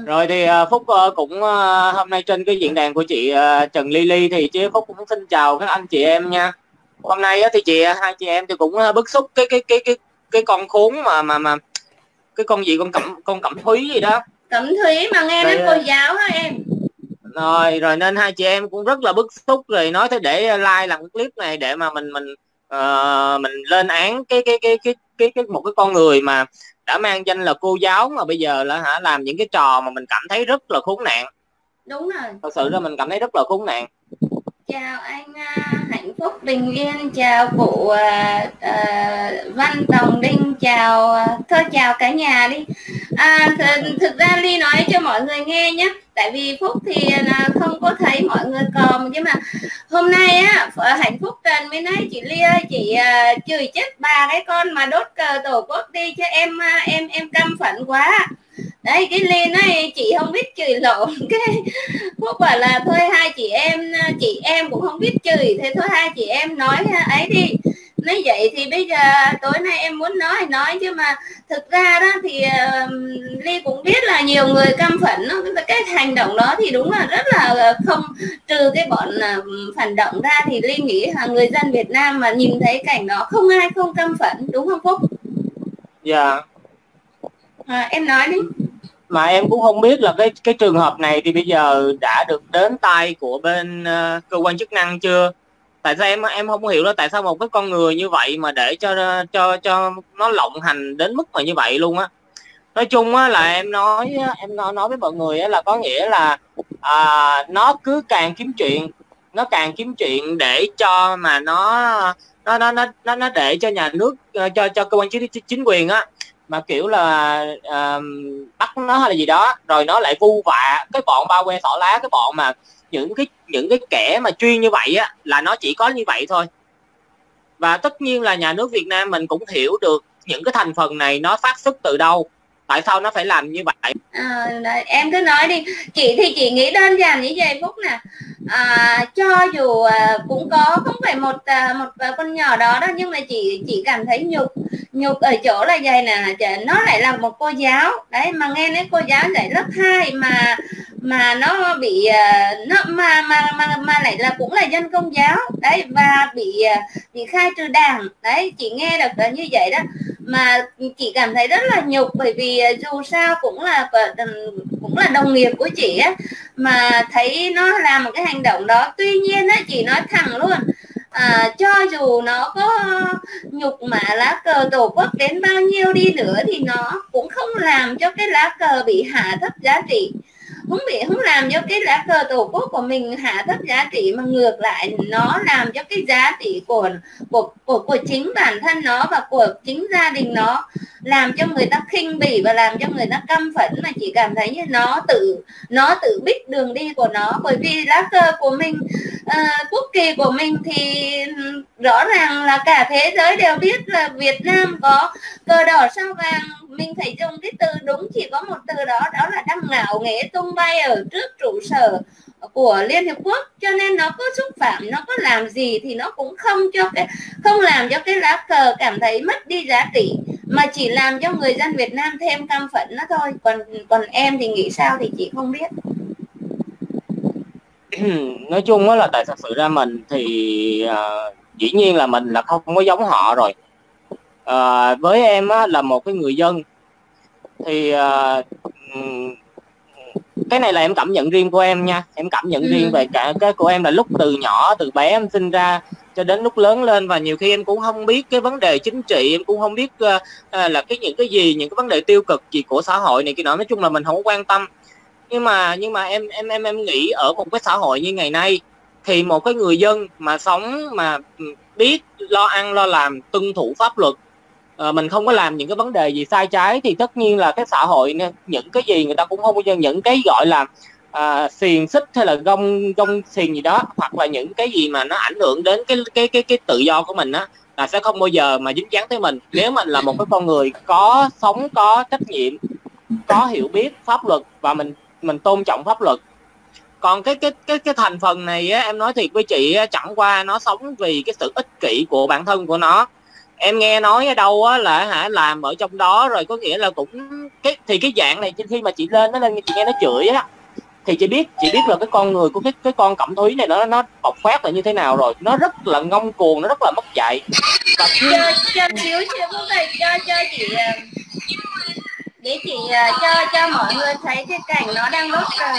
Rồi thì Phúc cũng hôm nay trên cái diễn đàn của chị Trần Ly thì chị Phúc cũng xin chào các anh chị em nha. Hôm nay thì hai chị em thì cũng bức xúc cái con khốn mà cái con gì con Cẩm Thúy gì đó. Cẩm Thúy mà nghe Rồi nói cô giáo hả em? rồi nên hai chị em cũng rất là bức xúc, rồi nói thế để like làm cái clip này để mà mình lên án một cái con người mà đã mang danh là cô giáo mà bây giờ là làm những cái trò mà mình cảm thấy rất là khốn nạn. Đúng rồi. Thật sự là mình cảm thấy rất là khốn nạn. Chào anh Hạnh Phúc Bình Yên, chào cụ Văn Tòng Đinh, chào thôi chào cả nhà đi. Thực ra Ly nói cho mọi người nghe nhé, tại vì Phúc thì là không có thấy mọi người còn, nhưng mà hôm nay á Hạnh Phúc Trần mới nói chị Ly ơi, chị chửi chết bà cái con mà đốt cờ tổ quốc đi chứ em căm phẫn quá. Đấy, cái Ly này chị không biết chửi lộn cái Phúc bảo là thôi hai chị em cũng không biết chửi, thế thôi hai chị em nói ấy đi. Nói vậy thì bây giờ tối nay em muốn nói chứ mà thực ra đó thì Ly cũng biết là nhiều người căm phẫn cái hành động đó thì đúng là rất là không, trừ cái bọn phản động ra thì Ly nghĩ là người dân Việt Nam mà nhìn thấy cảnh đó không ai không căm phẫn, đúng không Phúc? Dạ. Em nói đi. Mà em cũng không biết là cái trường hợp này thì bây giờ đã được đến tay của bên cơ quan chức năng chưa. Tại sao em không hiểu đó, tại sao một cái con người như vậy mà để cho nó lộng hành đến mức mà như vậy luôn á. Nói chung á là em nói với mọi người á là có nghĩa là nó cứ càng kiếm chuyện, nó càng kiếm chuyện để cho mà nó để cho nhà nước, cho cơ quan chính quyền á mà kiểu là bắt nó hay là gì đó, rồi nó lại vu vạ cái bọn bao que xỏ lá, cái bọn mà những cái kẻ mà chuyên như vậy á là nó chỉ có như vậy thôi. Và tất nhiên là nhà nước Việt Nam mình cũng hiểu được những cái thành phần này nó phát xuất từ đâu, tại sao nó phải làm như vậy. Đấy, em cứ nói đi. Chị thì chị nghĩ đơn giản như vậy Phúc nè. Cho dù cũng có không phải một con nhỏ đó đâu, nhưng mà chị cảm thấy nhục ở chỗ là vậy nè, nó lại là một cô giáo đấy, mà nghe nói cô giáo dạy lớp 2 mà nó bị nó mà lại là cũng là dân công giáo đấy, và bị khai trừ đảng đấy, chị nghe được như vậy đó. Mà chị cảm thấy rất là nhục, bởi vì dù sao cũng là đồng nghiệp của chị á, mà thấy nó làm một cái hành động đó. Tuy nhiên á, chị nói thẳng luôn, cho dù nó có nhục mạ lá cờ tổ quốc đến bao nhiêu đi nữa thì nó cũng không làm cho cái lá cờ bị hạ thấp giá trị, không làm cho cái lá cờ tổ quốc của mình hạ thấp giá trị, mà ngược lại nó làm cho cái giá trị của chính bản thân nó và của chính gia đình nó, làm cho người ta khinh bỉ và làm cho người ta căm phẫn. Mà chỉ cảm thấy như nó tự biết đường đi của nó, bởi vì lá cờ của mình, quốc kỳ của mình thì rõ ràng là cả thế giới đều biết là Việt Nam có cờ đỏ sao vàng. Mình phải dùng cái từ đúng, chỉ có một từ đó, đó là đang ngạo nghễ tung bay ở trước trụ sở của Liên Hiệp Quốc. Cho nên nó có xúc phạm, nó có làm gì thì nó cũng không làm cho cái lá cờ cảm thấy mất đi giá trị, mà chỉ làm cho người dân Việt Nam thêm căm phẫn nó thôi. Còn em thì nghĩ sao thì chị không biết. Nói chung á là tại thật sự ra mình thì dĩ nhiên là mình là không có giống họ rồi. Với em á, là một cái người dân thì cái này là em cảm nhận riêng của em nha, em cảm nhận riêng về cả cái của em là lúc từ nhỏ, từ bé em sinh ra cho đến lúc lớn lên, và nhiều khi em cũng không biết cái vấn đề chính trị, em cũng không biết là những cái gì, những cái vấn đề tiêu cực gì của xã hội này kia nọ, nói chung là mình không quan tâm. Nhưng mà em nghĩ ở một cái xã hội như ngày nay thì một cái người dân mà sống mà biết lo ăn lo làm, tuân thủ pháp luật, mình không có làm những cái vấn đề gì sai trái, thì tất nhiên là cái xã hội những cái gì người ta cũng không bao giờ, những cái gọi là xiềng xích hay là gông xiềng gì đó, hoặc là những cái gì mà nó ảnh hưởng đến cái tự do của mình á, là sẽ không bao giờ mà dính dáng tới mình, nếu mình là một cái con người có sống, có trách nhiệm, có hiểu biết pháp luật và mình tôn trọng pháp luật. Còn cái thành phần này á, em nói thiệt với chị á, chẳng qua nó sống vì cái sự ích kỷ của bản thân của nó, em nghe nói ở đâu á là làm ở trong đó rồi, có nghĩa là cũng cái dạng này khi mà chị lên chị nghe nó chửi á, thì chị biết là cái con người của cái con Cẩm Thúy này nó bộc phát là như thế nào rồi. Nó rất là ngông cuồng, nó rất là mất dạy. Và cho xíu phút này cho chị để chị cho mọi người thấy cái cảnh nó đang đốt rồi.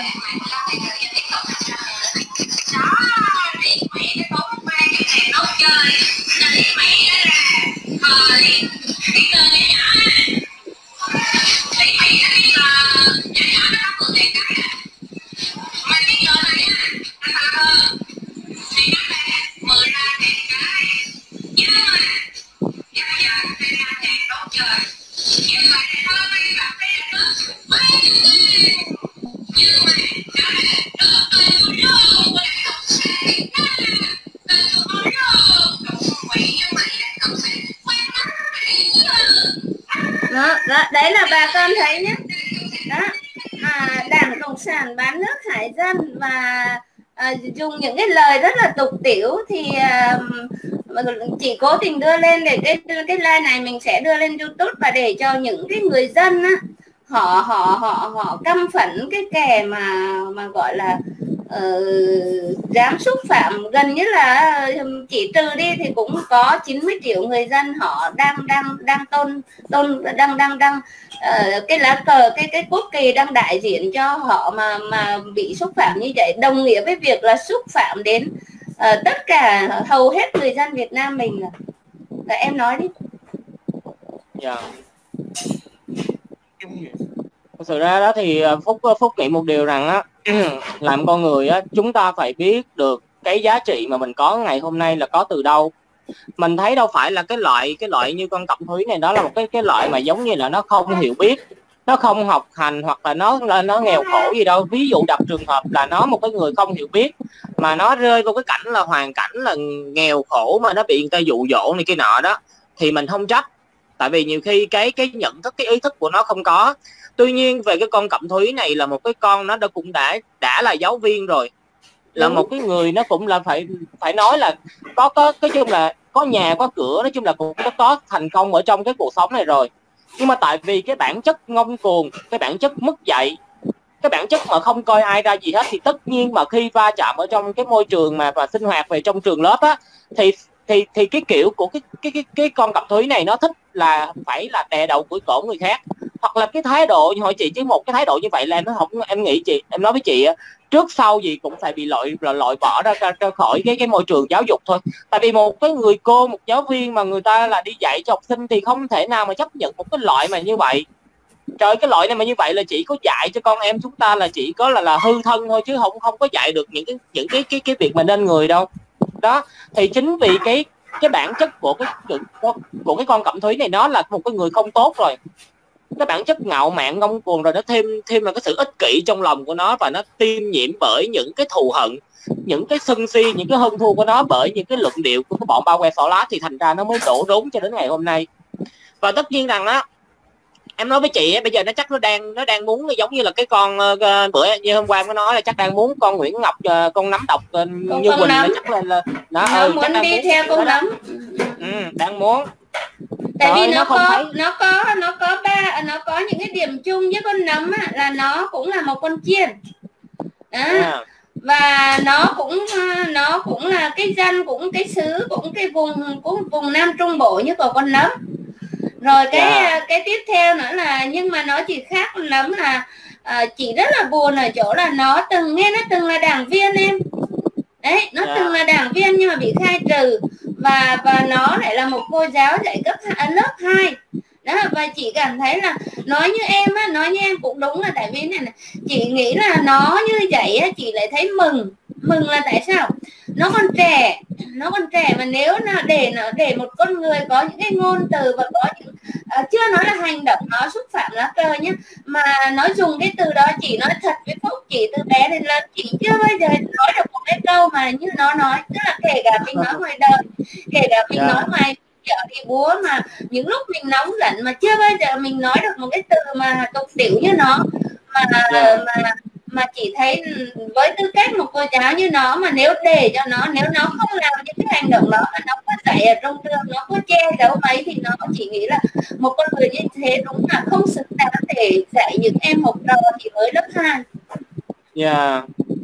Đó, đấy là bà con thấy nhé. Đó, Đảng Cộng sản bán nước hại dân và dùng những cái lời rất là tục tĩu, thì chỉ cố tình đưa lên để cái live này mình sẽ đưa lên YouTube và để cho những cái người dân á, họ căm phẫn cái kẻ mà gọi là dám xúc phạm. Gần như là chỉ trừ đi thì cũng có 90 triệu người dân họ đang cái lá cờ, cái quốc kỳ đang đại diện cho họ mà bị xúc phạm như vậy, đồng nghĩa với việc là xúc phạm đến tất cả hầu hết người dân Việt Nam mình. Là em nói đi. Dạ. Thực sự ra đó thì Phúc nghĩ một điều rằng á, làm con người á, chúng ta phải biết được cái giá trị mà mình có ngày hôm nay là có từ đâu. Mình thấy đâu phải là cái loại như con Cẩm Thúy này, đó là một cái loại mà giống như là nó không hiểu biết, nó không học hành, hoặc là nó nghèo khổ gì đâu. Ví dụ đặt trường hợp là nó một cái người không hiểu biết mà nó rơi vào cái cảnh là hoàn cảnh là nghèo khổ mà nó bị người ta dụ dỗ này kia nọ đó, thì mình không trách, tại vì nhiều khi cái nhận thức, cái ý thức của nó không có. Tuy nhiên về cái con Cẩm Thúy này là một cái con nó cũng đã là giáo viên rồi, là một cái người nó cũng là phải nói là có cái chung là có nhà có cửa, nói chung là cũng có thành công ở trong cái cuộc sống này rồi. Nhưng mà tại vì cái bản chất ngông cuồng, cái bản chất mất dạy, cái bản chất mà không coi ai ra gì hết, thì tất nhiên mà khi va chạm ở trong cái môi trường mà sinh hoạt về trong trường lớp á, thì cái kiểu của cái con Cẩm Thúy này nó thích là phải là đè đầu cưỡi cổ người khác, hoặc là cái thái độ như hỏi chị, chứ một cái thái độ như vậy là em nghĩ chị, em nói với chị trước sau gì cũng phải bị loại bỏ ra khỏi cái môi trường giáo dục thôi. Tại vì một cái người cô, một giáo viên mà người ta là đi dạy cho học sinh thì không thể nào mà chấp nhận một cái loại mà như vậy. Trời, cái loại này mà như vậy là chỉ có dạy cho con em chúng ta là chỉ có là hư thân thôi, chứ không có dạy được những cái việc mà nên người đâu. Đó, thì chính vì cái bản chất của cái con Cẩm Thúy này, nó là một cái người không tốt rồi. Cái bản chất ngạo mạn ngông cuồng rồi, nó thêm là cái sự ích kỷ trong lòng của nó, và nó tiêm nhiễm bởi những cái thù hận, những cái sân si, những cái hơn thua của nó bởi những cái luận điệu của cái bọn bao que xỏ lá, thì thành ra nó mới đổ đốn cho đến ngày hôm nay. Và tất nhiên rằng đó, em nói với chị bây giờ nó chắc nó đang muốn giống như là cái con bữa như hôm qua em có nói là chắc đang muốn con Nguyễn Ngọc, con nắm độc như Quỳnh là chắc là nó muốn đi theo con nắm. Đang muốn. Tại vì nó có những cái điểm chung với con nấm á, là nó cũng là một con chiên đó. Và nó cũng là cái dân, cũng cái xứ, cũng cái vùng Nam Trung Bộ như của con nấm. Rồi cái tiếp theo nữa là, nhưng mà nó chỉ khác con nấm là chị rất là buồn ở chỗ là nó từng là đảng viên em. Đấy, nó từng là đảng viên nhưng mà bị khai trừ, và nó lại là một cô giáo dạy cấp lớp 2 đó. Và chị cảm thấy là nói như em cũng đúng, là tại vì này chị nghĩ là nó như vậy á, chị lại thấy mừng là tại sao nó còn trẻ mà nếu nó để một con người có những cái ngôn từ và có những chưa nói là hành động nó xúc phạm lá cờ nhé, mà nó dùng cái từ đó. Chị nói thật với Phúc, chị từ bé đến lớn chị chưa bao giờ nói được một cái câu mà như nó nói, tức là kể cả mình nói ngoài đời, kể cả mình nói ngoài chợ đi búa, mà những lúc mình nóng giận mà chưa bao giờ mình nói được một cái từ mà tục tiểu như nó, mà chị thấy với tư cách một cô giáo như nó, mà nếu để cho nó, nếu nó không làm những cái hành động đó mà nó có dạy ở trong trường, nó có che giấu mấy, thì nó chỉ nghĩ là một con người như thế đúng là không xứng đáng để dạy những em học trò chỉ mới lớp 2. Dạ.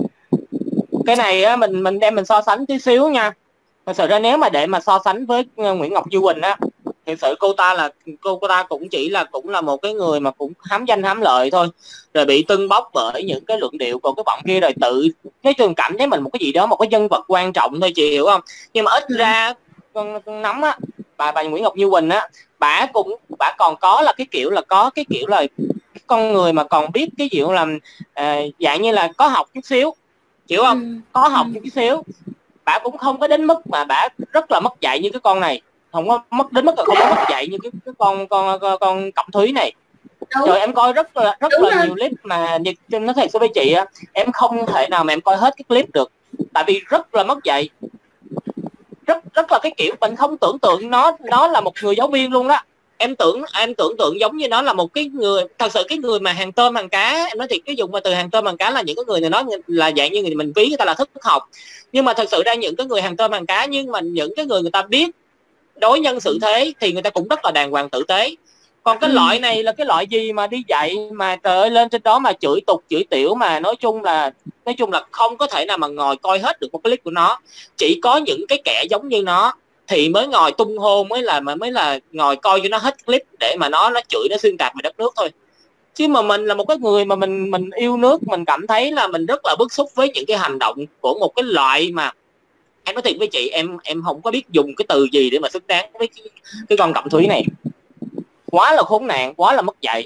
Cái này á, mình đem mình so sánh tí xíu nha. Thật sự ra nếu mà để mà so sánh với Nguyễn Ngọc Như Quỳnh á, thực sự cô ta cũng là một cái người mà cũng hám danh hám lợi thôi, rồi bị tưng bốc bởi những cái luận điệu của cái bọn kia, rồi tự nói chung cảm thấy mình một cái gì đó, một cái nhân vật quan trọng thôi, chị hiểu không? Nhưng mà ít ra con nắm á, bà Nguyễn Ngọc Như Quỳnh á, bà còn có là cái kiểu là có cái kiểu là con người mà còn biết cái kiểu làm dạng như là có học chút xíu, hiểu không? Có học chút xíu. Bà cũng không có đến mức mà bà rất là mất dạy như cái con này, không có mất đến mức là không có mất dạy như cái con Cẩm Thúy này. Trời, em coi rất là nhiều clip mà nó thật sự với chị á, em không thể nào mà em coi hết cái clip được, tại vì rất là mất dạy, rất là cái kiểu mình không tưởng tượng nó là một người giáo viên luôn đó. Em tưởng tượng giống như nó là một cái người, thật sự cái người mà hàng tôm hàng cá, em nói thiệt, cái dùng mà từ hàng tôm hàng cá là những cái người này nói là dạng như mình ví người ta là thức học, nhưng mà thật sự ra những cái người hàng tôm hàng cá, nhưng mà những cái người ta biết đối nhân xử thế thì người ta cũng rất là đàng hoàng tử tế. Còn cái loại này là cái loại gì mà đi dạy mà trời ơi, lên trên đó mà chửi tục chửi tiểu, mà nói chung là không có thể nào mà ngồi coi hết được một cái clip của nó. Chỉ có những cái kẻ giống như nó thì mới ngồi tung hô, mới là ngồi coi cho nó hết clip để mà nó chửi, nó xuyên tạc về đất nước thôi. Chứ mà mình là một cái người mà mình yêu nước, mình cảm thấy là mình rất là bức xúc với những cái hành động của một cái loại mà em nói thiệt với chị, em không có biết dùng cái từ gì để mà xứng đáng với cái con Cẩm Thúy này. Quá là khốn nạn, quá là mất dạy.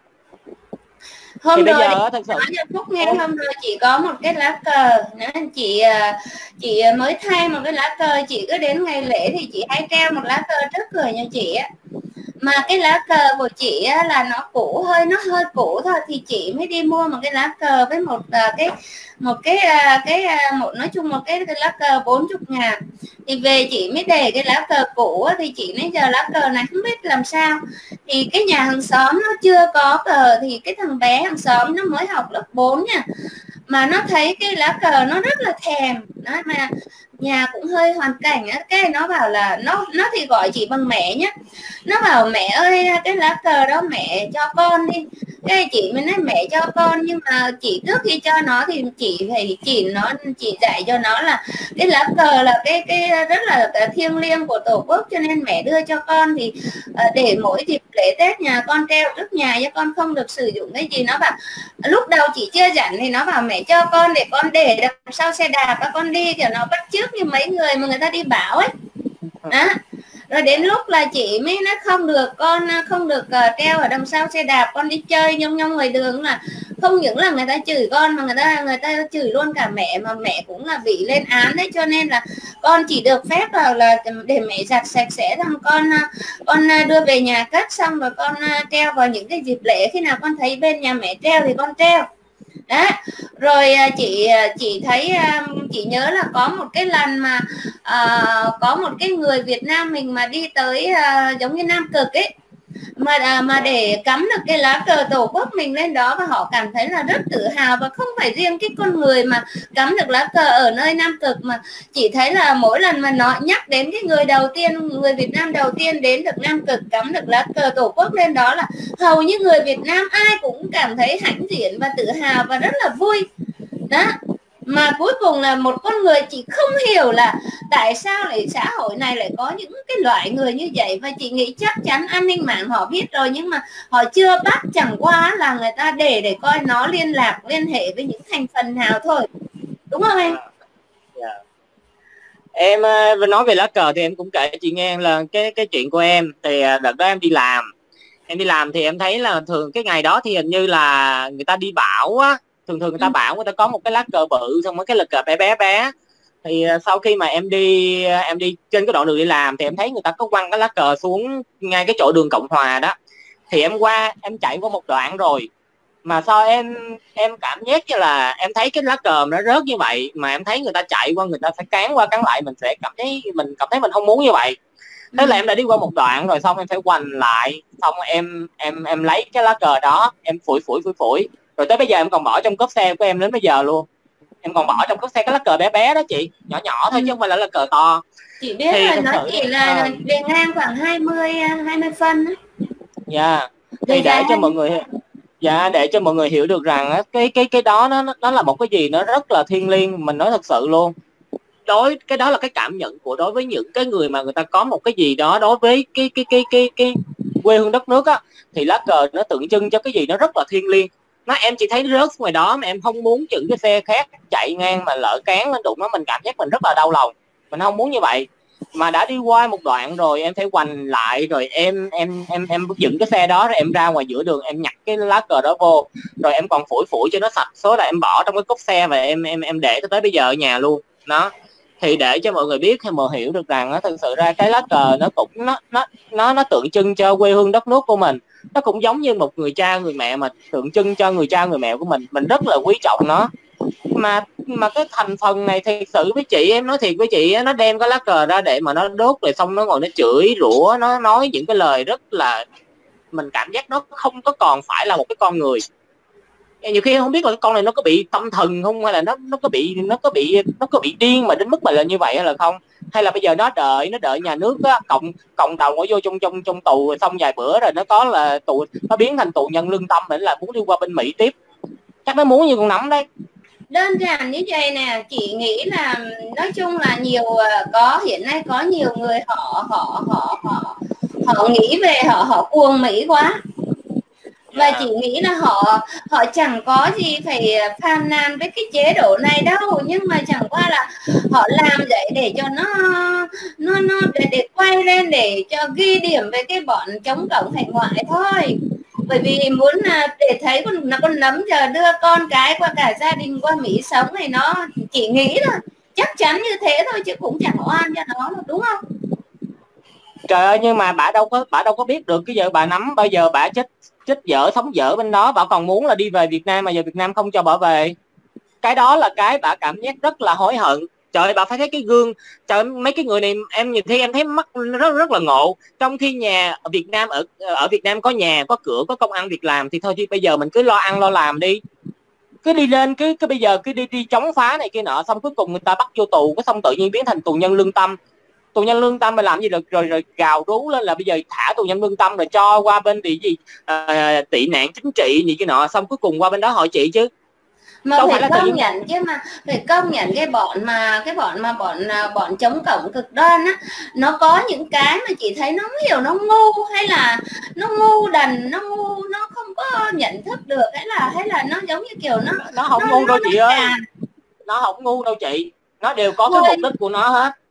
Hôm thì bây rồi giờ thật sự Phúc nghe, hôm rồi chị có một cái lá cờ nữa, chị mới thay một cái lá cờ. Chị cứ đến ngày lễ thì chị hay treo một lá cờ trước cửa nhà chị á, mà cái lá cờ của chị á, là nó hơi cũ thôi, thì chị mới đi mua một cái lá cờ với nói chung một cái lá cờ 40.000. thì về chị mới để cái lá cờ cũ á, thì chị nói giờ lá cờ này không biết làm sao. Thì cái nhà hàng xóm nó chưa có cờ, thì cái thằng bé hàng xóm nó mới học lớp 4 nha, mà nó thấy cái lá cờ nó rất là thèm đó, mà nhà cũng hơi hoàn cảnh á, cái nó bảo là nó thì gọi chị bằng mẹ nhé. Nó bảo mẹ ơi, cái lá cờ đó mẹ cho con đi. Cái chị mới nói mẹ cho con, nhưng mà chị trước khi cho nó thì chị phải chị dạy cho nó là cái lá cờ là cái rất là thiêng liêng của Tổ quốc, cho nên mẹ đưa cho con thì để mỗi dịp lễ Tết nhà con treo trước nhà, cho con không được sử dụng cái gì. Nó bảo lúc đầu chị chưa dặn thì nó bảo mẹ cho con để con để đằng sau xe đạp và con đi, kiểu nó bắt chước như mấy người mà người ta đi bảo ấy đó. Rồi đến lúc là chị mới nói không được, con không được treo ở đằng sau xe đạp, con đi chơi nhông nhông ngoài đường. Là không những là người ta chửi con mà người ta chửi luôn cả mẹ, mà mẹ cũng là bị lên án đấy. Cho nên là con chỉ được phép là để mẹ giặt sạch sẽ, thằng con đưa về nhà cất xong rồi con treo vào những cái dịp lễ, khi nào con thấy bên nhà mẹ treo thì con treo đó. Rồi chị thấy chị nhớ là có một cái lần mà có một cái người Việt Nam mình mà đi tới giống như Nam Cực ấy, mà để cắm được cái lá cờ Tổ quốc mình lên đó, và họ cảm thấy là rất tự hào. Và không phải riêng cái con người mà cắm được lá cờ ở nơi Nam Cực, mà chỉ thấy là mỗi lần mà nó nhắc đến cái người Việt Nam đầu tiên đến được Nam Cực cắm được lá cờ Tổ quốc lên đó, là hầu như người Việt Nam ai cũng cảm thấy hãnh diện và tự hào và rất là vui đó. Mà cuối cùng là một con người, chị không hiểu là tại sao lại xã hội này lại có những cái loại người như vậy. Và chị nghĩ chắc chắn an ninh mạng họ biết rồi, nhưng mà họ chưa bắt, chẳng qua là người ta để coi nó liên hệ với những thành phần nào thôi, đúng không em? Em nói về lá cờ thì em cũng kể chị nghe là cái chuyện của em. Thì đợt đó em đi làm thì em thấy là thường cái ngày đó thì hình như là người ta đi bão á, thường người ta bảo người ta có một cái lá cờ bự, xong một cái lá cờ bé. Thì sau khi mà em đi trên cái đoạn đường đi làm thì em thấy người ta có quăng cái lá cờ xuống ngay cái chỗ đường Cộng Hòa đó. Thì em chạy qua một đoạn rồi mà sao em cảm giác như là em thấy cái lá cờ nó rớt như vậy, mà em thấy người ta chạy qua, người ta phải cán qua cán lại, mình cảm thấy mình không muốn như vậy. Thế là em đã đi qua một đoạn rồi, xong em phải quành lại, xong em lấy cái lá cờ đó, em phủi Rồi tới bây giờ em còn bỏ trong cốp xe của em đến bây giờ luôn. Em còn bỏ trong cốp xe cái lá cờ bé bé đó chị, nhỏ nhỏ thôi chứ không phải là lá cờ to. Chị biết Thì rồi, thực nó sự chỉ là bề ngang khoảng 20 phân á. dạ, Bề thì để cho dài. mọi người, dạ, để cho mọi người hiểu được rằng á, cái đó nó là một cái gì nó rất là thiêng liêng, mình nói thật sự luôn. Cái đó là cái cảm nhận của đối với những cái người mà người ta có một cái gì đó đối với cái quê hương đất nước á, thì lá cờ nó tượng trưng cho cái gì nó rất là thiêng liêng. Em chỉ thấy rớt ngoài đó mà em không muốn chữ cái xe khác chạy ngang mà lỡ cán lên đụng nó, mình cảm giác mình rất là đau lòng, mình không muốn như vậy. Mà đã đi qua một đoạn rồi em phải quành lại, rồi em dựng cái xe đó, rồi em ra ngoài giữa đường em nhặt cái lá cờ đó vô, rồi em còn phủi phủi cho nó sạch, số là em bỏ trong cái cốp xe và em để tới bây giờ ở nhà luôn. Đó, thì để cho mọi người biết hay mọi hiểu được rằng thực sự ra cái lá cờ nó cũng nó tượng trưng cho quê hương đất nước của mình. Nó cũng giống như một người cha người mẹ mà tượng trưng cho người cha người mẹ của mình rất là quý trọng nó. Mà cái thành phần này thật sự với chị, em nói thiệt với chị, nó đem cái lá cờ ra để mà nó đốt, rồi xong nó ngồi nó chửi rủa, nó nói những cái lời rất là, mình cảm giác nó không có còn phải là một cái con người. Nhiều khi không biết là cái con này nó có bị tâm thần không, hay là nó có bị điên mà đến mức mà là như vậy hay là không, hay là bây giờ nó đợi nhà nước á, cộng đồng ở vô trong tù, rồi xong vài bữa rồi nó có là tù, nó biến thành tù nhân lương tâm, mình là muốn đi qua bên Mỹ tiếp, chắc nó muốn như con nắm đấy. Đơn giản như vậy nè, chị nghĩ là nói chung là nhiều, hiện nay có nhiều người họ nghĩ về họ cuồng Mỹ quá. Và chị nghĩ là họ chẳng có gì phải phàn nàn với cái chế độ này đâu, nhưng mà chẳng qua là họ làm vậy để cho nó để quay lên, để cho ghi điểm về cái bọn chống cộng hải ngoại thôi. Bởi vì muốn để thấy con nấm giờ đưa con cái qua, cả gia đình qua Mỹ sống này, nó chỉ nghĩ là chắc chắn như thế thôi, chứ cũng chẳng oan cho nó, đúng không? Trời ơi, nhưng mà bà đâu có biết được cái giờ bà nắm bây giờ bà chết dở sống dở bên đó, bà còn muốn là đi về Việt Nam mà giờ Việt Nam không cho bà về. Cái đó là cái bà cảm giác rất là hối hận. Trời ơi, bà phải thấy cái gương. Trời, mấy cái người này em nhìn thấy em thấy mắt rất là ngộ. Trong khi nhà ở Việt Nam, ở Việt Nam có nhà có cửa có công ăn việc làm, thì thôi chứ bây giờ mình cứ lo ăn lo làm đi, cứ đi lên cứ bây giờ cứ đi chống phá này kia nọ, xong cuối cùng người ta bắt vô tù, cái xong tự nhiên biến thành tù nhân lương tâm. Tù nhân lương tâm mà làm gì được, rồi gào rú lên là bây giờ thả tù nhân lương tâm rồi cho qua bên gì tị nạn chính trị gì kia nọ, xong cuối cùng qua bên đó hỏi chị chứ. Mà đâu phải công nhận chứ, mà phải công nhận cái bọn chống cộng cực đoan á, nó có những cái mà chị thấy nó không hiểu, nó ngu, hay là nó ngu đần, nó không có nhận thức được, hay là nó giống như kiểu nó không ngu đâu chị ơi, nó không ngu đâu chị, nó đều có cái mục đích của nó hết.